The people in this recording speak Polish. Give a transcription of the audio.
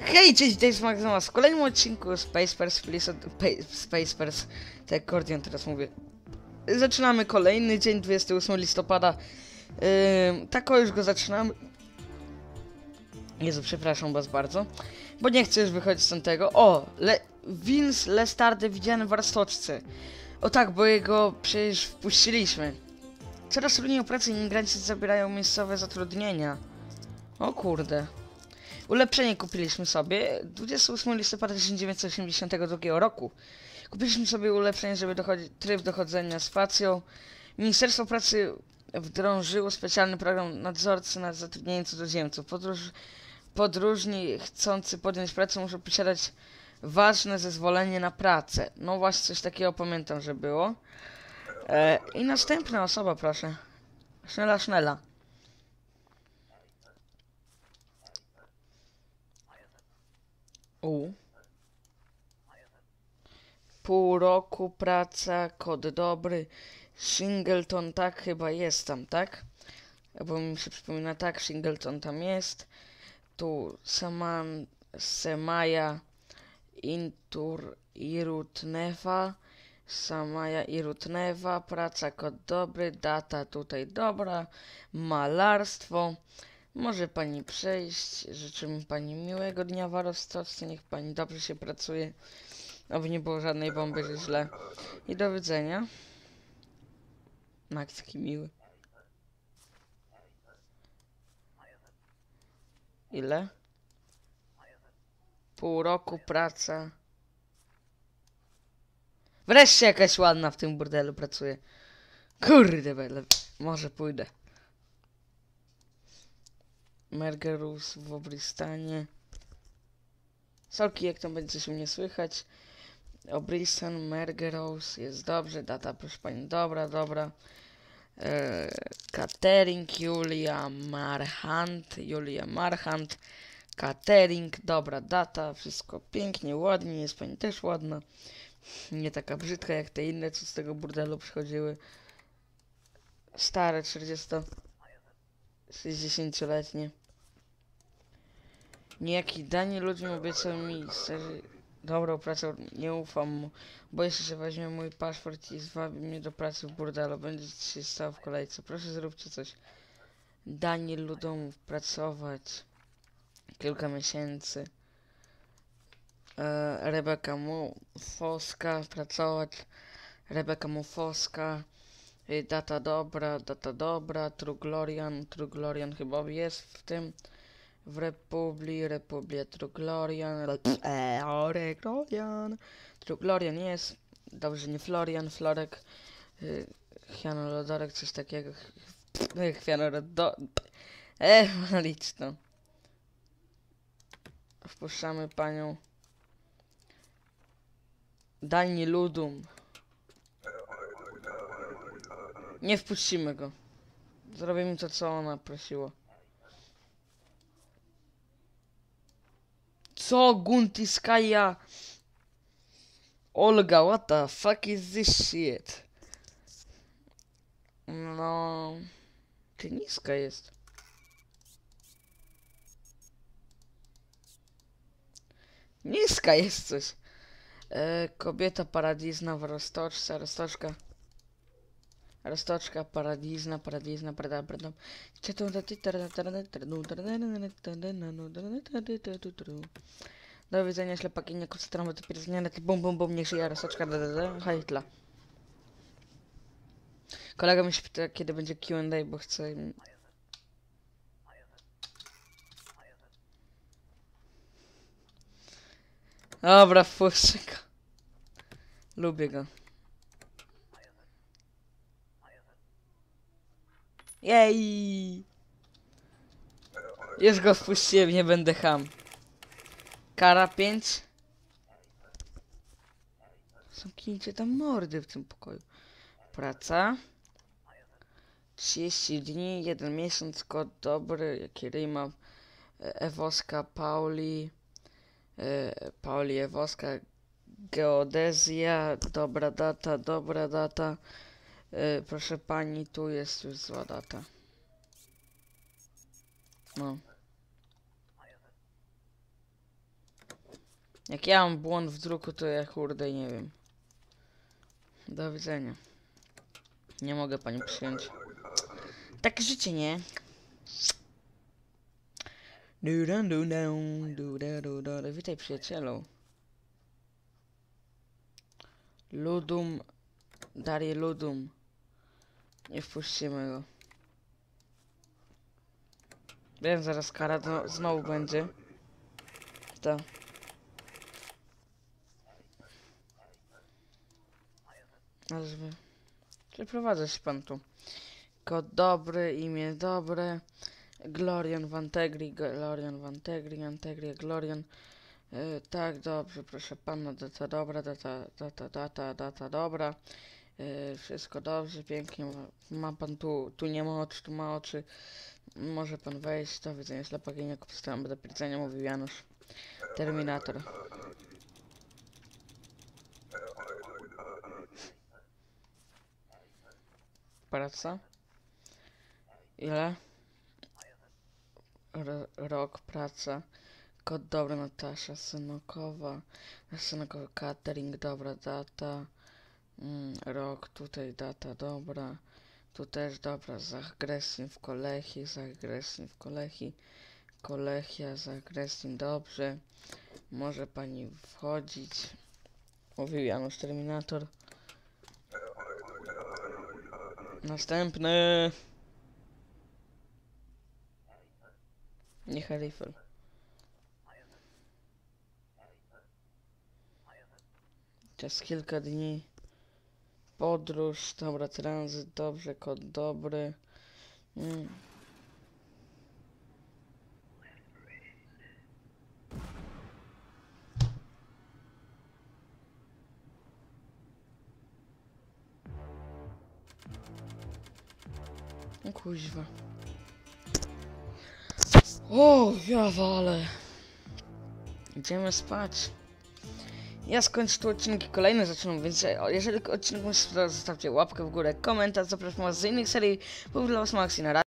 Hej, cześć, to jest Magzoma w kolejnym odcinku Spacepers, Spacepers, tak Kordion teraz mówię. Zaczynamy kolejny dzień, 28 listopada. Tak już go zaczynamy. Jezu, przepraszam was bardzo, bo nie chcę już wychodzić z tego. O, Vince Lestardy widziany w Arstoczce. O tak, bo jego przecież wpuściliśmy. Coraz trudniej o pracę, imigranci zabierają miejscowe zatrudnienia. O kurde. Ulepszenie kupiliśmy sobie 28 listopada 1982 roku. Kupiliśmy sobie ulepszenie, żeby tryb dochodzenia spacją. Ministerstwo Pracy wdrożyło specjalny program nadzorcy nad zatrudnieniem cudzoziemców. Podróżni chcący podjąć pracę muszą posiadać ważne zezwolenie na pracę. No właśnie, coś takiego pamiętam, że było. I następna osoba, proszę. Sznela. Pół roku, praca, kod dobry, Singleton, tak chyba jest tam, tak? Bo mi się przypomina, tak, Singleton tam jest. Tu Semaja, Intur, Irutnewa, Samaja, Irutnewa, praca, kod dobry, data tutaj dobra, malarstwo. Może pani przejść, życzymy pani miłego dnia w Arostowce, niech pani dobrze się pracuje. Oby nie było żadnej bomby, że źle. I do widzenia. Max taki miły. Ile? Pół roku, praca. Wreszcie jakaś ładna w tym burdelu pracuje. Kurde, może pójdę. Mergerus w Obristanie. Sorki, jak tam będzie coś u mnie słychać. Obristan, Mergerous, jest dobrze, data proszę pani, dobra. Catering, Julia Marchant, catering, dobra data, wszystko pięknie, ładnie, jest pani też ładna. Nie taka brzydka jak te inne, co z tego burdelu przychodziły. Stare, 60-letnie. Niejaki Dani ludźmi obiecał mi dobrą pracę, nie ufam mu. Boję się, że weźmie mój paszport i zwabi mnie do pracy w burdelu. Będzie się stał w kolejce. Proszę, zróbcie coś. Dani ludziom pracować kilka miesięcy. Rebeka Mufowska pracować. Rebeka Mufowska. Data dobra. True Glorian chyba jest w tym. W Republia True Glorian jest. Dobrze, nie Florian, Florek, Chianolodorek, coś takiego. Licz to. Wpuszczamy panią Dani Ludum. Nie wpuścimy go. Zrobimy to, co ona prosiła. Co? Guntiskaja? Olga, what the fuck is this shit? No... Ty niska jest. Niska jest coś. Kobieta paradizna w Roztoczce, Roztoczka, paradizna. Do widzenia, ślepaki, nie koncentrować dopiero zmiany, bum, niech żyje Roztoczka, hajtla. Kolega mi się pyta, kiedy będzie Q&A, bo chce... Dobra, wpuszczę go. Lubię go. Jej! Już go wpuściłem, nie będę ham. Kara 5. Zamknijcie tam mordy w tym pokoju. Praca. 30 dni, 1 miesiąc, kod dobry, jaki ryma. Ewoska, Pauli Ewoska, geodezja, dobra data. Proszę pani, tu jest już zła data. No. Jak ja mam błąd w druku, to ja kurde nie wiem. Do widzenia. Nie mogę pani przyjąć. Takie życie, nie? Witaj przyjacielu. Ludum. Darie Ludum. Nie wpuścimy go. Wiem, zaraz kara znowu będzie. To. Ale żeby... Przeprowadza się pan tu. Kod dobry, imię dobre. Glorian Vantegri, Glorian Vantegri, Antegri, Glorian. Tak, dobrze, proszę pana, data dobra, data dobra. Wszystko dobrze, pięknie. Ma pan tu nie ma oczy, tu ma oczy. Może pan wejść, do widzenia, ślepa jak powstałem do pierdenia, mówił Janusz. Terminator. Praca? Ile? Rok, praca. Kod dobra, Natasza Synokowa. Synokowa, catering, dobra, data. Rok, tutaj data, dobra. Tu też dobra, Zagresin w Kolechii, Zagresin w Kolechii. Kolechia, Zagresin, dobrze. Może pani wchodzić. Mówił Janusz Terminator. Następny. Nie Halifel. Przez kilka dni. Podróż, dobra, tranzyt, dobrze, kod dobry. O kuźwa. O, ja walę. Idziemy spać. Ja skończę tu odcinki kolejne zaczną, więc jeżeli odcinek wam się spodobał, zostawcie łapkę w górę, komentarz, zapraszam was z innych serii. Był dla was Maxi, na razie.